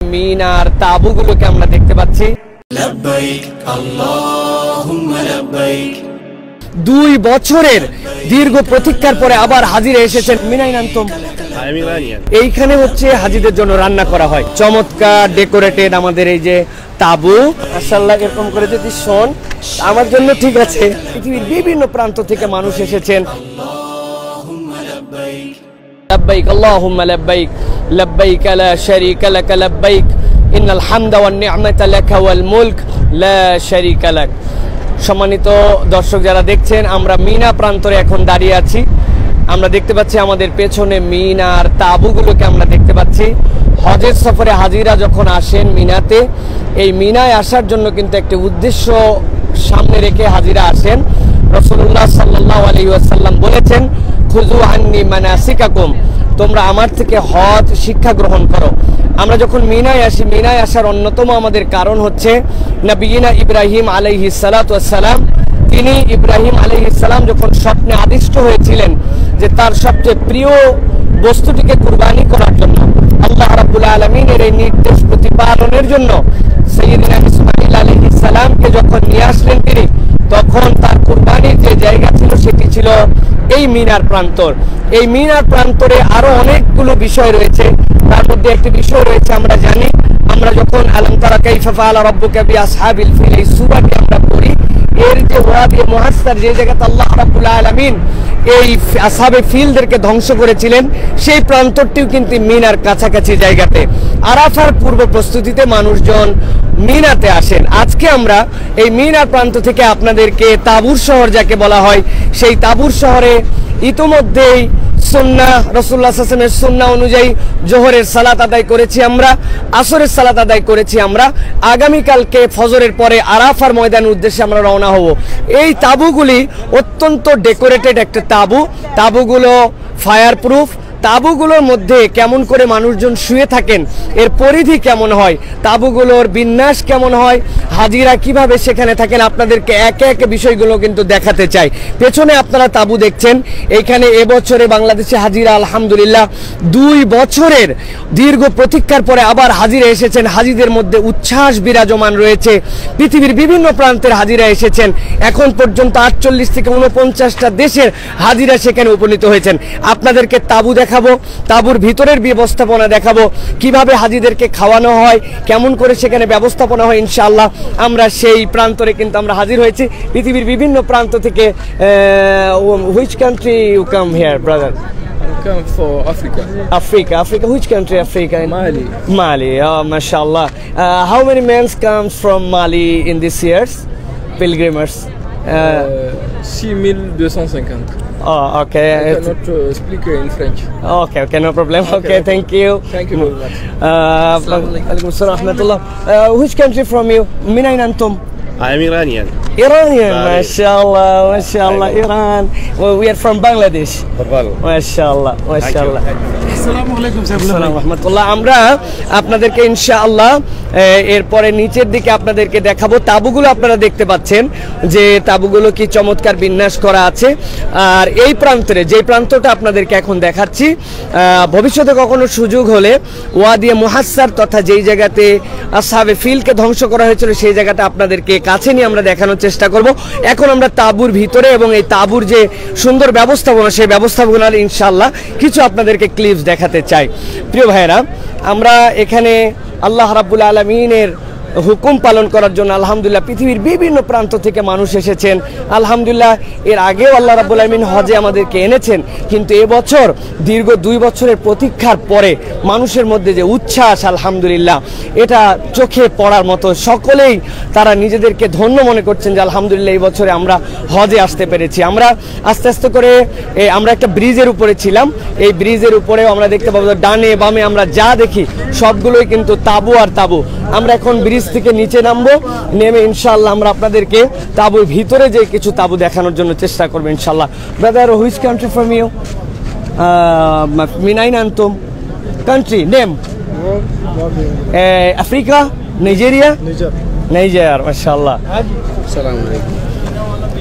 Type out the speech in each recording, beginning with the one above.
মিনার তাঁবুগুলোকে আমরা দেখতে পাচ্ছি। লব্বাইক আল্লাহুম্মা লব্বাইক। 2 বছরের দীর্ঘ প্রতীক্ষার পরে আবার হাজিরে এসেছেন। মিনাই নান্তম, এইখানে হচ্ছে হাজিদের জন্য রান্না করা হয়। চমৎকার ডেকোরেটেড আমাদের এই যে তাবু, মাশাআল্লাহ এরকম করে যদি শোন আমার জন্য ঠিক আছে। পৃথিবীর বিভিন্ন প্রান্ত থেকে মানুষ এসেছেন। লব্বাইক আল্লাহুম্মা লব্বাইক, লব্বাইক লা শারীকা লাক লব্বাইক, ইন্নাল হামদা ওয়ান নি'মাতা লাকা ওয়াল মুলক লা শারীকা লাক। সম্মানিত দর্শক যারা দেখছেন, আমরা মিনা প্রান্তরে এখন দাঁড়িয়ে আছি। আমরা দেখতে পাচ্ছি আমাদের পেছনে মিনার তাঁবুগুলোকে আমরা দেখতে পাচ্ছি। হজের সফরে হাজিরা যখন আসেন মিনাতে, এই মিনায় আসার জন্য কিন্তু একটি উদ্দেশ্য সামনে রেখে হাজিরা আসেন। রাসূলুল্লাহ সাল্লাল্লাহু আলাইহি ওয়াসাল্লাম বলেছেন, খুযু আন্নী মানাসিকাকুম, তোমরা আমার থেকে হজ শিক্ষা গ্রহণ করো। আমরা যখন মিনায় আসি, মিনায় আসার অন্যতম আমাদের কারণ হচ্ছে নবিয়িনা ইব্রাহিম আলাইহিস সালাতু ওয়াস সালাম, তিনি ইব্রাহিম আলাইহিস সালাম যখন স্বপ্নে আদিষ্ট হয়েছিলেন যে তার সবচেয়ে প্রিয় বস্তুটিকে কুরবানি করার জন্য, আল্লাহ রাব্বুল আলামিনের এই নির্দেশ প্রতিপালনের জন্য সাইয়্যিদনা ইসমাঈল আলাইহিস সালামকে যখন নিয়ে আসলেন তিনি, তখন তার কুরবানির যে জায়গা ছিল সেটি ছিল এই মিনার প্রান্তর। এই মিনার প্রান্তরে আরো অনেকগুলো বিষয় রয়েছে। তার মধ্যে একটি বিষয় রয়েছে, আমরা জানি, আমরা যখন আলাম তারা কাইফা ফাআলা রাব্বুকা বিআসহাবিল ফিল এই সূরাটি আমরা পড়ি, এর যে ওয়াদি মুহাসসার, যে জায়গাতে আল্লাহ রাব্বুল আলামিন এই আসহাবে ফিলদেরকে ধ্বংস করেছিলেন, সেই প্রান্তরটিও কিন্তু মিনার কাছাকাছি জায়গাতে। আরাফার পূর্ব প্রস্তুতিতে মানুষজন মিনাতে আসেন। আজকে আমরা এই মিনার প্রান্ত থেকে আপনাদেরকে তাবুর শহর যাকে বলা হয়, সেই তাবুর শহরে ইতোমধ্যেই সুন্নাহ, রাসূলুল্লাহ সাল্লাল্লাহু আলাইহি ওয়াসাল্লামের সুন্নাহ অনুযায়ী জোহরের সালাত আদায় করেছি আমরা, আসরের সালাত আদায় করেছি আমরা। আগামীকালকে ফজরের পরে আরাফার ময়দানের উদ্দেশ্যে আমরা রওনা হব। এই তাঁবুগুলি অত্যন্ত ডেকোরেটেড একটা তাঁবু। তাঁবুগুলো ফায়ার প্রুফ। তাঁবুগুলোর মধ্যে কেমন করে মানুষজন শুয়ে থাকেন, এর পরিধি কেমন হয়, তাঁবুগুলোর বিন্যাস কেমন হয়, হাজিরা কিভাবে সেখানে থাকেন, আপনাদেরকে একে একে বিষয়গুলো কিন্তু দেখাতে চাই। পেছনে আপনারা তাঁবু দেখছেন, এখানে এবছরে বাংলাদেশে হাজিরা আলহামদুলিল্লাহ 2 বছরের দীর্ঘ প্রতীক্ষার পরে আবার হাজিরা এসেছেন। হাজিদের মধ্যে উচ্ছ্বাস বিরাজমান রয়েছে। পৃথিবীর বিভিন্ন প্রান্তের হাজিরা এসেছেন। এখন পর্যন্ত 48 থেকে 49টা দেশের হাজিরা সেখানে উপনীত হয়েছেন। আপনাদেরকে তাঁবু দেখাবো, তাঁবুর ভিতরের ব্যবস্থাপনা দেখাবো, কিভাবে হাজিদেরকে খাওয়ানো হয়, কেমন করে সেখানে ব্যবস্থাপনা হয়। ইনশাআল্লাহ আমরা সেই প্রান্তরে কিন্তু আমরা হাজির হয়েছি। পৃথিবীর বিভিন্ন প্রান্ত থেকে। Which country you come here brother? Come for Africa. Africa. Which country? Africa? Mali. Mali. Oh, mashallah. How many men comes from Mali in this year's pilgrimers? 6250. Oh, okay. I cannot speak in French. Okay, no problem. Okay, thank you. Thank you very much. Alaikum assalam wa rahmatullah. Which country from you? Min ayn antum? I am Iranian. Iranian, mashallah, Iran. Well, we are from Bangladesh. Mashallah. আসসালামু আলাইকুম আসসালামু রাহমাতুল্লাহ। আমরা আপনাদেরকে ইনশাআল্লাহ এরপরে নিচের দিকে আপনাদেরকে দেখাবো। তাঁবুগুলো আপনারা দেখতে পাচ্ছেন যে তাঁবুগুলো কি চমৎকার বিন্যাস করা আছে। আর এই প্রান্তরে, যে প্রান্তটা আপনাদেরকে এখন দেখাচ্ছি, ভবিষ্যতে কখনো সুযোগ হলে ওয়াদি মুহাসসার তথা যেই জায়গাতে আসহাবে ফিলকে ধ্বংস করা হয়েছিল সেই জায়গাটা আপনাদেরকে কাছে নিয়ে আমরা দেখানোর চেষ্টা করব। এখন আমরা তাঁবুর ভিতরে এবং এই তাঁবুর যে সুন্দর ব্যবস্থাপনা, সেই ব্যবস্থাপনার ইনশাআল্লাহ কিছু আপনাদেরকে ক্লিপস দেখাতে চাই। প্রিয় ভাইয়েরা, আমরা এখানে আল্লাহ রাব্বুল আলামিনের হুকুম পালন করার জন্য আলহামদুলিল্লাহ পৃথিবীর বিভিন্ন প্রান্ত থেকে মানুষ এসেছেন। আলহামদুলিল্লাহ এর আগেও আল্লাহ রাব্বুল আলামিন হজে আমাদেরকে এনেছেন, কিন্তু এবছর দীর্ঘ 2 বছরের প্রতীক্ষার পরে মানুষের মধ্যে যে উচ্ছ্বাস, আলহামদুলিল্লাহ এটা চোখে পড়ার মতো। সকলেই তারা নিজেদেরকে ধন্য মনে করছেন যে আলহামদুলিল্লাহ এই বছরে আমরা হজে আসতে পেরেছি। আমরা আস্তে আস্তে করে আমরা একটা ব্রিজের উপরে ছিলাম। এই ব্রিজের উপরেও আমরা দেখতে পাবো ডানে বামে আমরা যা দেখি সবগুলোই কিন্তু তাঁবু আর তাঁবু। আমরা এখন ব্রিজ থেকে নিচে নামবো, নেমে ইনশাআল্লাহ আমরা আপনাদেরকে তাঁবুর ভিতরে যে কিছু তাঁবু দেখানোর জন্য চেষ্টা করবো ইনশাআল্লাহ। Brother, which country from you? মিন আইন আনতুম? Country name? Africa? Nigeria? Niger, মাশাআল্লাহ। আসসালামু আলাইকুম।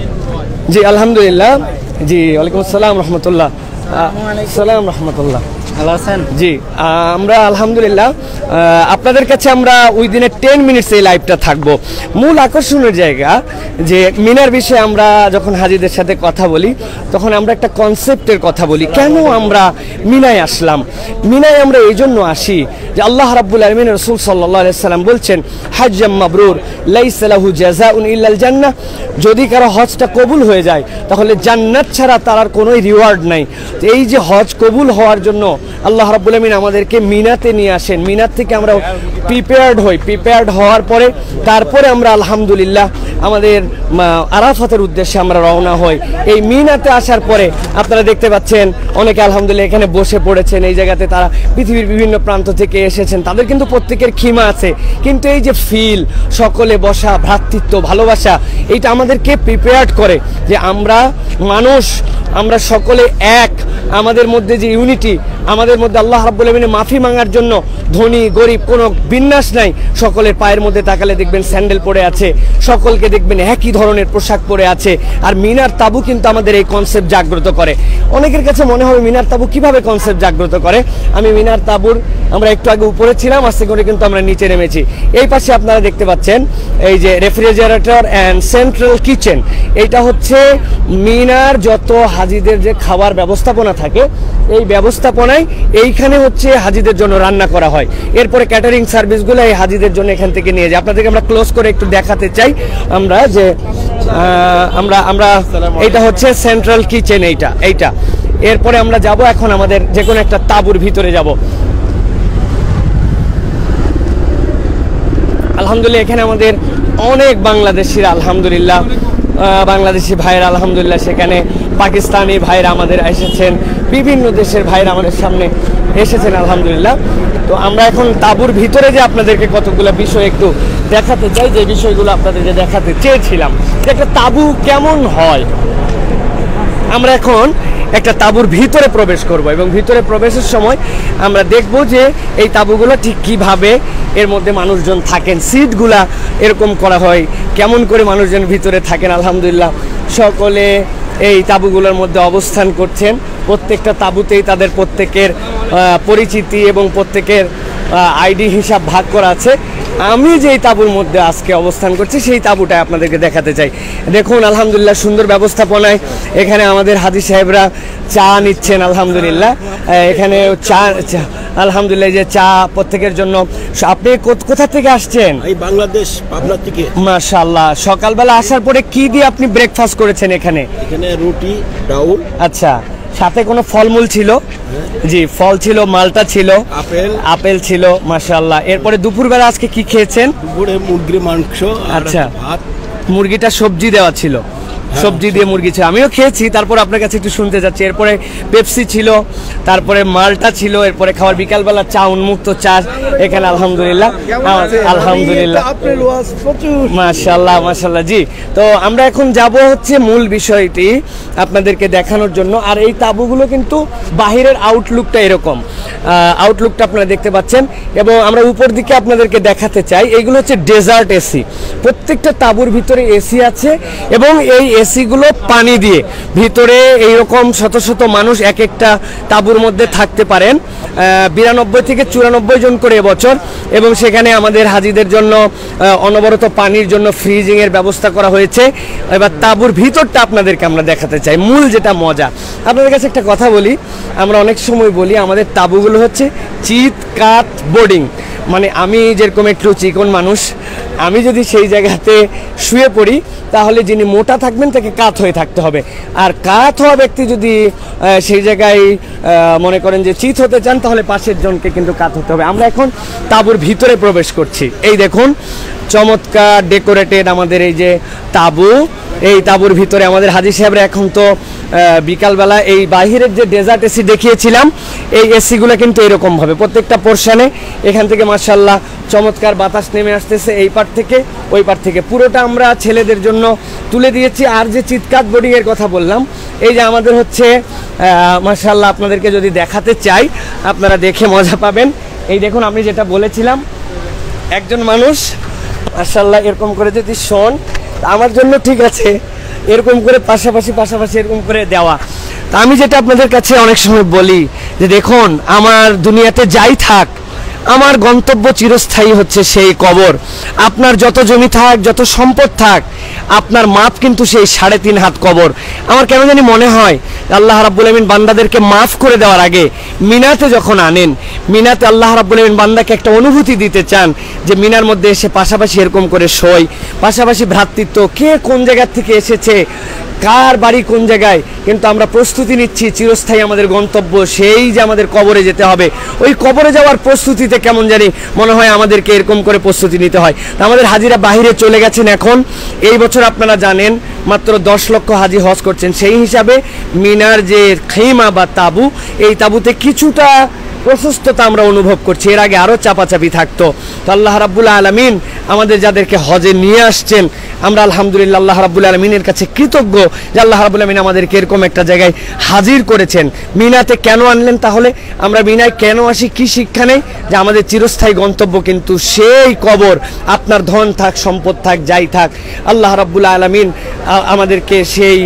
জি আলহামদুলিল্লাহ। জি ওয়ালাইকুম আসসালাম রহমতুল্লাহ। সালাম রহমতুল্লাহ। ভালো আছেন? জি, আমরা আলহামদুলিল্লাহ। আপনাদের কাছে আমরা ওই দিনে 10 মিনিটস এই লাইভটা থাকবো। মূল আকর্ষণের জায়গা যে মিনার বিষয়ে আমরা যখন হাজিদের সাথে কথা বলি তখন আমরা একটা কনসেপ্টের কথা বলি। কেন আমরা মিনায় আসলাম? মিনায় আমরা এই জন্য আসি যে আল্লাহ রাব্বুল আলামিন রাসূল সাল্লাল্লাহু আলাইহি সাল্লাম বলছেন, হাজ্জাম মাবরুর লাইসা লাহু জাযাউন ইল্লাল জান্নাহ। যদি কারো হজটা কবুল হয়ে যায় তাহলে জান্নাত ছাড়া তার আর কোনো রিওয়ার্ড নাই। এই যে হজ কবুল হওয়ার জন্য আল্লাহ রাব্বুল আলামিন আমাদেরকে মিনাতে নিয়ে আসেন। মিনাত থেকে আমরা প্রিপেয়ার্ড হওয়ার পরে তারপরে আমরা আলহামদুলিল্লাহ আমাদের আরাফাতের উদ্দেশ্যে আমরা রওনা হই। এই মিনাতে আসার পরে আপনারা দেখতে পাচ্ছেন অনেকে আলহামদুলিল্লাহ এখানে বসে পড়েছেন। এই জায়গাতে তারা পৃথিবীর বিভিন্ন প্রান্ত থেকে এসেছেন, তাদের কিন্তু প্রত্যেকের খিমা আছে, কিন্তু এই যে ফিল, সকলে বসা, ভ্রাতৃত্ব, ভালোবাসা, এইটা আমাদেরকে প্রিপেয়ার্ড করে যে আমরা মানুষ, আমরা সকলে এক। আমাদের মধ্যে যে ইউনিটি, আমাদের মধ্যে আল্লাহ রাব্বুল আলামিনের মাফি মাঙ্গার জন্য ধনী গরিব কোনো বিন্যাস নাই। সকলের পায়ের মধ্যে তাকালে দেখবেন স্যান্ডেল পরে আছে, সকলকে দেখবেন একই ধরনের পোশাক পরে আছে। আর মিনার তাবু কিন্তু আমাদের এই কনসেপ্ট জাগ্রত করে। অনেকের কাছে মনে হবে মিনার তাবু কিভাবে কনসেপ্ট জাগ্রত করে। আমি মিনার তাবুর আমরা একটু আগে উপরে ছিলাম, আস্তে করে কিন্তু আমরা নিচে নেমেছি। এই পাশে আপনারা দেখতে পাচ্ছেন এই যে রেফ্রিজারেটর অ্যান্ড সেন্ট্রাল কিচেন। এইটা হচ্ছে মিনার যত হাজিদের যে খাবার ব্যবস্থাপনা থাকে এই ব্যবস্থাপনায় এইখানে হচ্ছে হাজিদের জন্য রান্না করা হয়। এরপরে ক্যাটারিং সার্ভিসগুলো এই হাজিদের জন্য এখান থেকে নিয়ে যায়। আপনাদেরকে আমরা ক্লোজ করে একটু দেখাতে চাই আমরা যে আমরা এইটা হচ্ছে সেন্ট্রাল কিচেন। এইটা এরপরে আমরা যাব এখন আমাদের যে কোনো একটা তাঁবুর ভিতরে যাব। আলহামদুলিল্লাহ এখানে আমাদের অনেক বাংলাদেশিরা, আলহামদুলিল্লাহ বাংলাদেশি ভাইরা, আলহামদুলিল্লাহ সেখানে পাকিস্তানি ভাইরা আমাদের এসেছেন, বিভিন্ন দেশের ভাইরা আমাদের সামনে এসেছেন আলহামদুলিল্লাহ। তো আমরা এখন তাঁবুর ভিতরে যে আপনাদেরকে কতগুলো বিষয় একটু দেখাতে চাই, যে বিষয়গুলো আপনাদেরকে দেখাতে চেয়েছিলাম যে একটা তাঁবু কেমন হয়। আমরা এখন একটা তাঁবুর ভিতরে প্রবেশ করব এবং ভিতরে প্রবেশের সময় আমরা দেখব যে এই তাঁবুগুলো ঠিক কিভাবে এর মধ্যে মানুষজন থাকেন, সিটগুলা এরকম করা হয়, কেমন করে মানুষজন ভিতরে থাকেন। আলহামদুলিল্লাহ সকলে এই তাঁবুগুলোর মধ্যে অবস্থান করছেন। প্রত্যেকটা তাঁবুতেই তাদের প্রত্যেকের পরিচিতি এবং প্রত্যেকের আইডি হিসাব ভাগ করা আছে। আমি যেই তাঁবুর মধ্যে আজকে অবস্থান করছি সেই তাঁবুটাই আপনাদেরকে দেখাতে চাই। দেখুন আলহামদুলিল্লাহ সুন্দর ব্যবস্থাপনায় এখানে আমাদের হাজি সাহেবরা চা নিচ্ছেন আলহামদুলিল্লাহ। এখানে চা আলহামদুলিল্লাহ যে চা প্রত্যেকের জন্য। আপনি কোথা থেকে আসছেন? এই বাংলাদেশ, পাবনা থেকে। মাশাআল্লাহ। সকালবেলা আসার পরে কি দিয়ে আপনি ব্রেকফাস্ট করেছেন এখানে? এখানে রুটি, ডাউল। আচ্ছা, সাথে কোনো ফলমূল ছিল? জি, ফল ছিল, মালটা ছিল, আপেল ছিল। মাশাআল্লাহ। এরপরে দুপুরবেলা আজকে কি খেয়েছেন? দুপুরে মুরগির মাংস। আচ্ছা, ভাত। মুরগিটা সবজি দেওয়া ছিল, সবজি দিয়ে মুরগি ছিল, আমিও খেয়েছি। তারপর আপনার কাছে একটু শুনতে যাচ্ছি। এরপরে পেপসি ছিল, তারপরে মালটা ছিল, এরপরে খাবার বিকালবেলা চা, উন্মুক্ত চা এখানে আলহামদুলিল্লাহ। আলহামদুলিল্লাহ মাশাআল্লাহ মাশাআল্লাহ। জি, তো আমরা এখন যাব হচ্ছে মূল বিষয়টি আপনাদেরকে দেখানোর জন্য। আর এই তাঁবুগুলো কিন্তু বাহিরের আউটলুকটা এরকম, আউটলুকটা আপনারা দেখতে পাচ্ছেন। এবং আমরা উপর দিকে আপনাদেরকে দেখাতে চাই, এইগুলো হচ্ছে ডেজার্ট এসি। প্রত্যেকটা তাঁবুর ভিতরে এসি আছে এবং এই এসিগুলো পানি দিয়ে ভিতরে এইরকম শত শত মানুষ এক একটা তাঁবুর মধ্যে থাকতে পারেন, 92 থেকে 94 জন করে এবছর। এবং সেখানে আমাদের হাজিদের জন্য অনবরত পানির জন্য ফ্রিজিংয়ের ব্যবস্থা করা হয়েছে। এবার তাঁবুর ভিতরটা আপনাদেরকে আমরা দেখাতে চাই, মূল যেটা মজা। আপনাদের কাছে একটা কথা বলি, আমরা অনেক সময় বলি আমাদের তাঁবুগুলো হচ্ছে চিত কাত বোর্ডিং। মানে আমি যেরকম একটু চিকন মানুষ, আমি যদি সেই জায়গাতে শুয়ে পড়ি তাহলে যিনি মোটা থাকবেন তাকে কাত হয়ে থাকতে হবে। আর কাত হওয়া ব্যক্তি যদি সেই জায়গায় মনে করেন যে চিত হতে চান তাহলে পাশের জনকে কিন্তু কাত হতে হবে। আমরা এখন তাঁবুর ভিতরে প্রবেশ করছি। এই দেখুন চমৎকার ডেকোরেটেড আমাদের এই যে তাঁবু। এই তাঁবুর ভিতরে আমাদের হাজি সাহেবরা এখন তো বিকালবেলা এই বাহিরের যে ডেজার্ট এসি দেখিয়েছিলাম এই এসিগুলো কিন্তু এরকমভাবে প্রত্যেকটা পোর্শনে এখান থেকে মাশাআল্লাহ চমৎকার বাতাস নেমে আসতেছে এই পার থেকে ওই পার থেকে। পুরোটা আমরা ছেলেদের জন্য তুলে দিয়েছি। আর যে চিৎকার বোর্ডিংয়ের কথা বললাম, এই যে আমাদের হচ্ছে মাশাআল্লাহ আপনাদেরকে যদি দেখাতে চাই আপনারা দেখে মজা পাবেন। এই দেখুন আমি যেটা বলেছিলাম, একজন মানুষ মাশাআল্লাহ এরকম করে যদি শোন আমার জন্য ঠিক আছে, এরকম করে পাশাপাশি এরকম করে দেওয়া। তা আমি যেটা আপনাদের কাছে অনেক সময় বলি যে দেখুন আমার দুনিয়াতে যাই থাক, আমার গন্তব্য চিরস্থায়ী হচ্ছে সেই কবর। আপনার যত জমি থাক, যত সম্পদ থাক, আপনার মাপ কিন্তু সেই 3.5 হাত কবর। আমার কেন জানি মনে হয় আল্লাহ রাব্বুল আমিন বান্দাদেরকে মাফ করে দেওয়ার আগে মিনাতে যখন আনেন, মিনাতে আল্লাহ রাব্বুল আমিন বান্দাকে একটা অনুভূতি দিতে চান যে মিনার মধ্যে এসে পাশাপাশি এরকম করে শোয়, পাশাপাশি ভ্রাতৃত্ব, কে কোন জায়গা থেকে এসেছে, কার বাড়ি কোন জায়গায়, কিন্তু আমরা প্রস্তুতি নিচ্ছি চিরস্থায়ী আমাদের গন্তব্য সেই যে আমাদের কবরে যেতে হবে। ওই কবরে যাওয়ার প্রস্তুতিতে কেমন জানি মনে হয় আমাদেরকে এরকম করে প্রস্তুতি নিতে হয়। আমাদের হাজিরা বাহিরে চলে গেছেন এখন। এই বছর আপনারা জানেন মাত্র 10 লক্ষ হাজি হজ করছেন, সেই হিসাবে মিনার যে খেইমা বা তাবু, এই তাবুতে কিছুটা প্রশস্ততা আমরা অনুভব করছি। এর আগে আরও চাপাচাপি থাকতো। তো আল্লাহ রাব্বুল আলামিন আমাদের যাদেরকে হজে নিয়ে আসছেন, আমরা আলহামদুলিল্লাহ আল্লাহ রাব্বুল আলামিনের কাছে কৃতজ্ঞ যে আল্লাহ রাব্বুল আলামিন আমাদেরকে এরকম একটা জায়গায় হাজির করেছেন। মিনাতে কেন আনলেন তাহলে? আমরা মিনায় কেন আসি, কি শিক্ষা নেই? যে আমাদের চিরস্থায়ী গন্তব্য কিন্তু সেই কবর। আপনার ধন থাক, সম্পদ থাক, যাই থাক, আল্লাহ রাব্বুল আলামিন আমাদেরকে সেই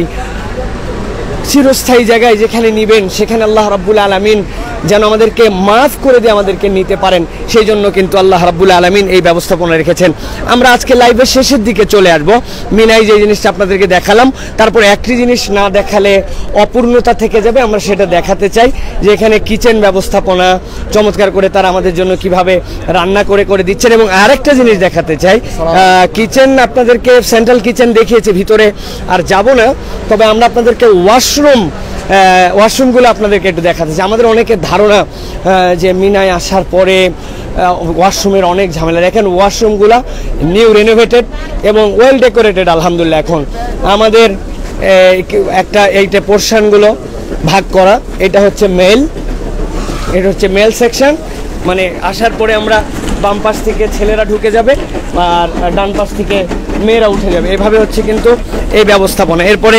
চিরস্থায়ী জায়গায় যেখানে নিবেন, সেখানে আল্লাহ রাব্বুল আলামিন যেন আমাদেরকে মাফ করে দিয়ে আমাদেরকে নিতে পারেন, সেই জন্য কিন্তু আল্লাহ রাব্বুল আলামিন এই ব্যবস্থাপনা রেখেছেন। আমরা আজকে লাইভের শেষের দিকে চলে আসব। মিনায় যে জিনিসটা আপনাদেরকে দেখালাম, তারপর একটি জিনিস না দেখালে অপূর্ণতা থেকে যাবে, আমরা সেটা দেখাতে চাই যে এখানে কিচেন ব্যবস্থাপনা চমৎকার করে তারা আমাদের জন্য কিভাবে রান্না করে করে দিচ্ছেন। এবং আরেকটা জিনিস দেখাতে চাই, কিচেন আপনাদেরকে সেন্ট্রাল কিচেন দেখিয়েছে, ভিতরে আর যাব না, তবে আমরা আপনাদেরকে ওয়াশরুমগুলো আপনাদেরকে একটু দেখাতে চাই। আমাদের অনেকের ধারণা যে মিনায় আসার পরে ওয়াশরুমের অনেক ঝামেলা। দেখেন ওয়াশরুমগুলো নিউ রেনোভেটেড এবং ওয়েল ডেকোরেটেড। আলহামদুলিল্লাহ এখন আমাদের এইটা পোর্শনগুলো ভাগ করা। এটা হচ্ছে মেল সেকশন, মানে আসার পরে আমরা বাম পাশ থেকে ছেলেরা ঢুকে যাবে আর ডান পাশ থেকে মেয়েরা উঠে যাবে, এভাবে হচ্ছে কিন্তু এই ব্যবস্থাপনা। এরপরে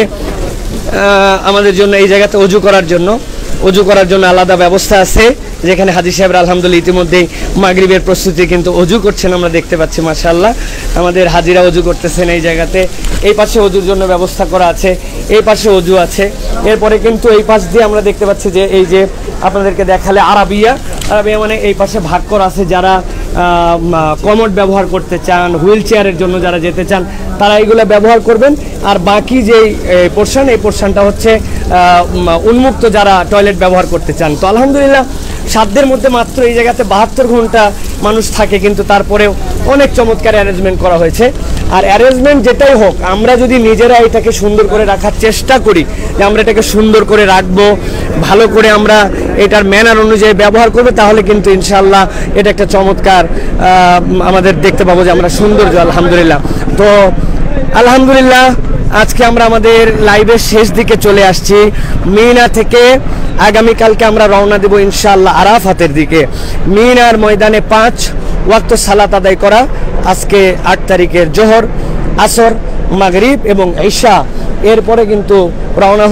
আমাদের জন্য এই জায়গাতে অজু করার জন্য আলাদা ব্যবস্থা আছে, যেখানে হাজী সাহেবরা আলহামদুলিল্লাহ ইতিমধ্যেই মাগরিবের প্রস্তুতি কিন্তু অজু করছেন, আমরা দেখতে পাচ্ছি। মাশাআল্লাহ আমাদের হাজিরা অজু করতেছেন এই জায়গাতে। এই পাশে অজুর জন্য ব্যবস্থা করা আছে, এই পাশে অজু আছে। এরপরে কিন্তু এই পাশ দিয়ে আমরা দেখতে পাচ্ছি যে এই যে আপনাদেরকে দেখালে আরাবিয়া মানে এই পাশে ভাগ করা আছে। যারা কমোড ব্যবহার করতে চান, হুইল চেয়ারের জন্য যারা যেতে চান, তারা এইগুলো ব্যবহার করবেন। আর বাকি যেই পোর্শন, এই পোর্শনটা হচ্ছে উন্মুক্ত যারা টয়লেট ব্যবহার করতে চান। তো আলহামদুলিল্লাহ সাধ্যের মধ্যে মাত্র এই জায়গাতে 72 ঘন্টা মানুষ থাকে, কিন্তু তারপরেও অনেক চমৎকার অ্যারেঞ্জমেন্ট করা হয়েছে। আর অ্যারেঞ্জমেন্ট যেটাই হোক, আমরা যদি নিজেরা এটাকে সুন্দর করে রাখার চেষ্টা করি, যে আমরা এটাকে সুন্দর করে রাখবো, ভালো করে আমরা এটার ম্যানার অনুযায়ী ব্যবহার করবো, তাহলে কিন্তু ইনশাআল্লাহ এটা একটা চমৎকার আমাদের দেখতে পাবো যে আমরা সৌন্দর্য। আলহামদুলিল্লাহ। তো আলহামদুলিল্লাহ আজকে আমরা আমাদের লাইভের শেষ দিকে চলে আসছি। মিনা থেকে আগামীকালকে আমরা রওনা দেব ইনশাআল্লাহ আরাফাতের দিকে। মিনার ময়দানে 5 ওয়াক্ত সালাত আদায় করা, আজকে 8 তারিখের জোহর, আসর, মাগরিব এবং ঈশা। এরপরে কিন্তু রওনা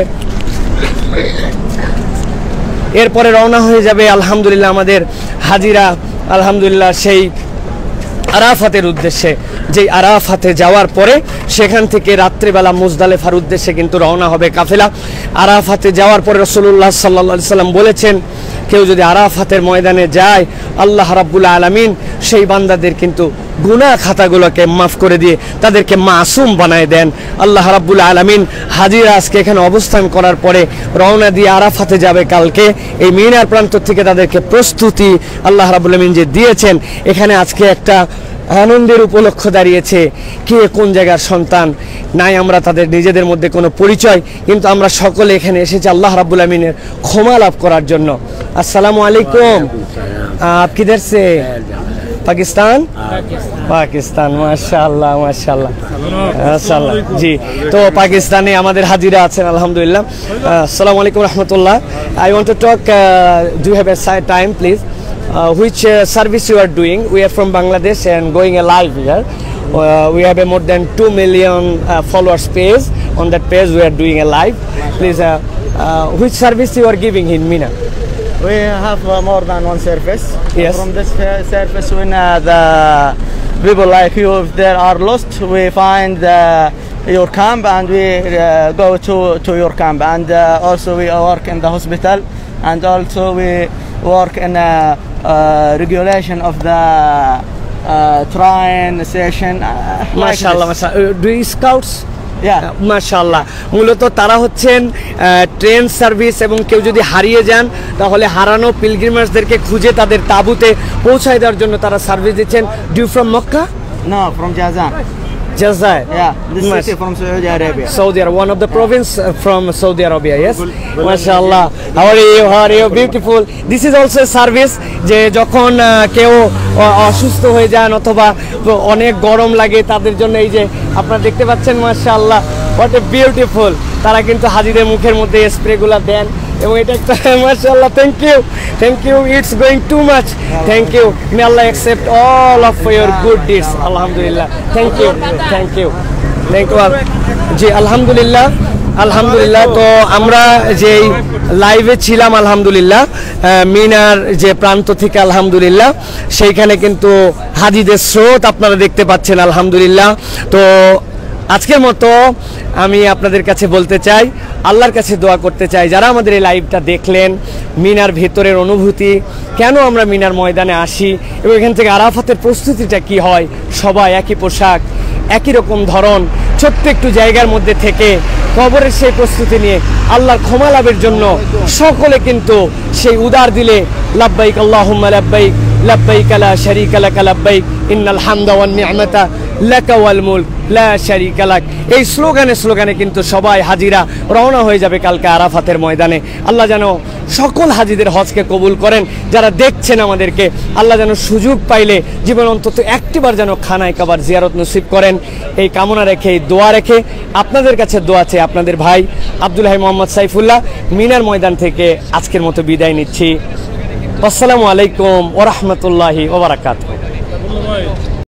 হয়ে যাবে আলহামদুলিল্লাহ আমাদের হাজিরা আলহামদুলিল্লাহ সেই আরাফাতের উদ্দেশ্যে। যেই আরাফাতে যাওয়ার পরে সেখান থেকে রাত্রিবেলা মুজদালেফার উদ্দেশ্যে কিন্তু রওনা হবে কাফেলা। আরাফাতে যাওয়ার পরে রাসূলুল্লাহ সাল্লাল্লাহু আলাইহি সাল্লাম বলেছেন, কেউ যদি আরাফাতের ময়দানে যায়, আল্লাহ রাব্বুল আলামিন সেই বান্দাদের কিন্তু গুনাহ খাতাগুলোকে মাফ করে দিয়ে তাদেরকে মাসুম বানায় দেন। আল্লাহ রাব্বুল আলামিন হাজিরা আজকে এখানে অবস্থান করার পরে রওনা দিয়ে আরাফাতে যাবে কালকে। এই মিনার প্রান্ত থেকে তাদেরকে প্রস্তুতি আল্লাহ রাব্বুল আলামিন যে দিয়েছেন, এখানে আজকে একটা আনন্দের উপলক্ষ দাঁড়িয়েছে। কে কোন জায়গার সন্তান নাই, আমরা তাদের নিজেদের মধ্যে কোনো পরিচয়, কিন্তু আমরা সকলে এখানে এসেছি আল্লাহ রাব্বুল আমিনের ক্ষমা লাভ করার জন্য। আসসালামু আলাইকুম। आप किधर से? पाकिस्तान? पाकिस्तान। माशाल्लाह माशाल्लाह माशाल्लाह जी। तो पाकिस्ताने আমাদের হাজিরা আছেন আলহামদুলিল্লাহ। আসসালামু আলাইকুম রাহমাতুল্লাহ। I want to talk, do you have a time please? Which service you are doing? We are from Bangladesh and going live here. We have a more than 2 million followers page. On that page we are doing a live. Please, which service you are giving in Mina? We have more than one service. Yes. From this service, when the people like you, if they are lost, we find your camp and we go to your camp. And also we work in the hospital and also we work in regulation of the train station. Like মাশাআল্লাহ this. মাশাআল্লাহ do scouts Yeah. মাশাআল্লাহ মূলত তারা হচ্ছেন train service এবং কেউ যদি হারিয়ে যান তাহলে হারানো পিলগ্রিমার্সদেরকে খুঁজে তাদের তাঁবুতে পৌঁছায় দেওয়ার জন্য তারা সার্ভিস দিচ্ছেন। Do from Mecca? No, from Jazan. জাজায়? Yeah, this city from Saudi Arabia. Saudi Arabia, one of the province from Saudi Arabia, yes? MashaAllah. How are you? How are you? Beautiful. This is also a service যে যখন কেউ অসুস্থ হয়ে যান অথবা অনেক গরম লাগে তাদের জন্য এই যে আপনারা দেখতে পাচ্ছেন মাশাআল্লাহ what a beautiful তারা কিন্তু হাজিদের মুখের মধ্যে স্প্রেগুলো দেন এবং এটা একটা মাশাআল্লাহ thank you it's going to much thank you may আল্লাহ accept all of your good deeds আলহামদুলিল্লাহ থ্যাংক ইউ জি আলহামদুলিল্লাহ তো আমরা যেই লাইভে ছিলাম আলহামদুলিল্লাহ মিনার যে প্রান্ত থেকে আলহামদুলিল্লাহ সেইখানে কিন্তু হাজিদের স্রোত আপনারা দেখতে পাচ্ছেন আলহামদুলিল্লাহ। তো আজকের মতো আমি আপনাদের কাছে বলতে চাই, আল্লাহর কাছে দোয়া করতে চাই যারা আমাদের এই লাইভটা দেখলেন, মিনার ভেতরের অনুভূতি, কেন আমরা মিনার ময়দানে আসি এবং এখান থেকে আরাফাতের প্রস্তুতিটা কি হয়, সবাই একই পোশাক একই রকম ধরন, ছোট্ট একটু জায়গার মধ্যে থেকে কবরের সেই প্রস্তুতি নিয়ে আল্লাহর ক্ষমা লাভের জন্য সকলে কিন্তু সেই উদার দিলে লাব্বাইক আল্লাহুম্মা লাব্বাইক লাব্বাইক লা শারীকা লাক লাব্বাইক ইন্নাল হামদা ওয়ান নি'মাতা লাকা ওয়াল মুলক লা শারীকা লাক, এই স্লোগানে কিন্তু সবাই হাজিরা রওনা হয়ে যাবে কালকে আরাফাতের ময়দানে। আল্লাহ যেন সকল হাজিদের হজকে কবুল করেন। যারা দেখছেন আমাদেরকে আল্লাহ যেন সুযোগ পাইলে জীবন অন্তত একটিবার যেন খানায় কাবার জিয়ারত নসিব করেন, এই কামনা রেখে এই দোয়া রেখে আপনাদের কাছে দোয়া চেয়ে আপনাদের ভাই আব্দুল হাই মোহাম্মদ সাইফুল্লাহ মিনার ময়দান থেকে আজকের মতো বিদায় নিচ্ছি। আসসালামু আলাইকুম ওয়া রাহমাতুল্লাহি ওয়া বারাকাতুহু।